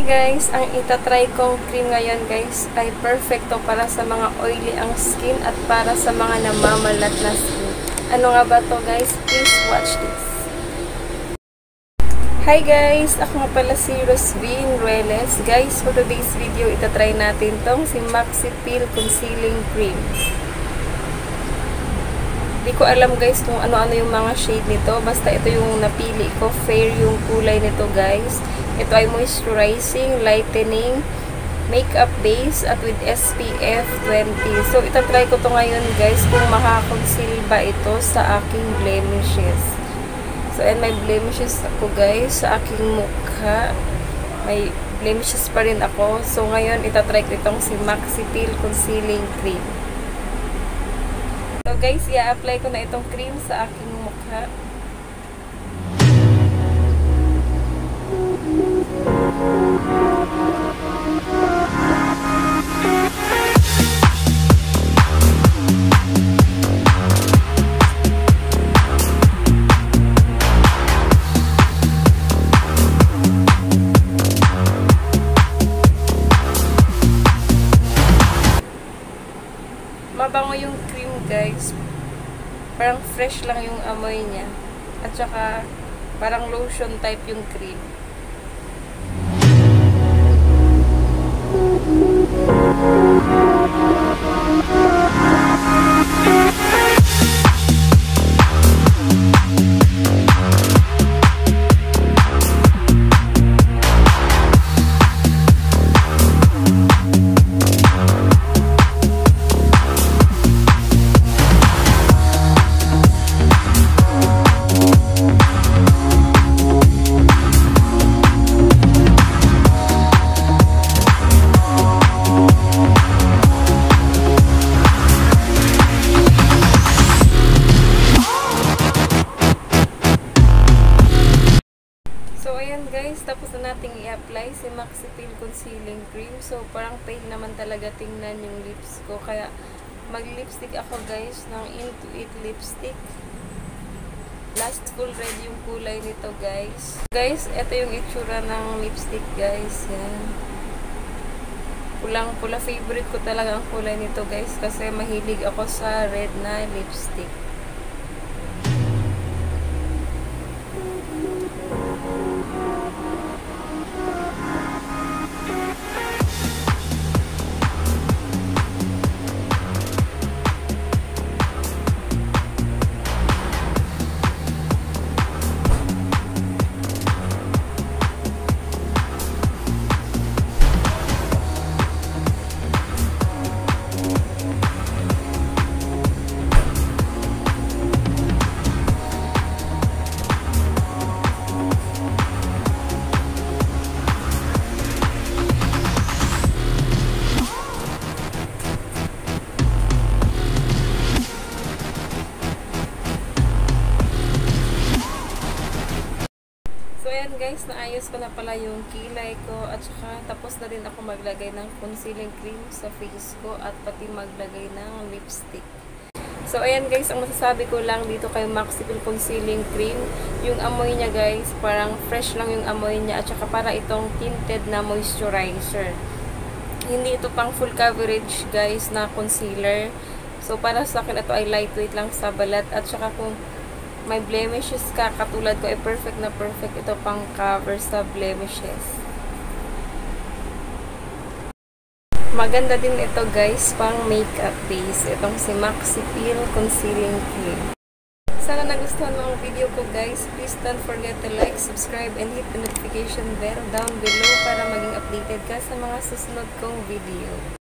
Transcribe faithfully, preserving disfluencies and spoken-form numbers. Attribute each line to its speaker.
Speaker 1: guys, ang itatry kong cream ngayon guys ay perfecto para sa mga oily ang skin at para sa mga namamalat na skin. Ano nga ba to guys? Please watch this. Hi guys! Ako nga pala si ROSSVIN Rueles. Guys, for today's video, itatry natin tong si maxi-peel concealing cream. Hindi ko alam guys kung ano-ano yung mga shade nito. Basta ito yung napili ko. Fair yung kulay nito guys. Ito ay moisturizing, lightening, makeup base at with S P F twenty. So, itatry ko to ngayon guys kung makakonceal ba ito sa aking blemishes. So, and may blemishes ako guys sa aking mukha. May blemishes pa rin ako. So, ngayon itatry ko itong si maxi-peel concealing cream. So, guys, i-apply ko na itong cream sa aking mukha. Mabango yung cream guys. Parang fresh lang yung amoy niya. At saka parang lotion type yung cream. So, ayan guys, tapos na nating i-apply si maxi-peel concealing cream. So, parang pale naman talaga tingnan yung lips ko. Kaya, mag-lipstick ako guys ng Into It lipstick. Last full red yung kulay nito guys. Guys, ito yung itsura ng lipstick guys. Yan. Pulang-pula. Favorite ko talaga ang kulay nito guys. Kasi mahilig ako sa red na lipstick. So, ayan guys, naayos ko na pala yung kilay ko at saka tapos na rin ako maglagay ng concealing cream sa face ko at pati maglagay ng lipstick. So, ayan guys, ang masasabi ko lang dito kay maxi-peel concealing cream, yung amoy niya guys, parang fresh lang yung amoy niya at saka para itong tinted na moisturizer. Hindi ito pang full coverage guys na concealer. So, para sa akin ito ay lightweight lang sa balat at saka kung may blemishes ka, katulad ko, ay perfect na perfect ito pang cover sa blemishes. Maganda din ito guys, pang makeup base. Itong si maxi-peel concealing cream. Sana nagustuhan mo ang video ko guys. Please don't forget to like, subscribe, and hit the notification bell down below para maging updated ka sa mga susunod kong video.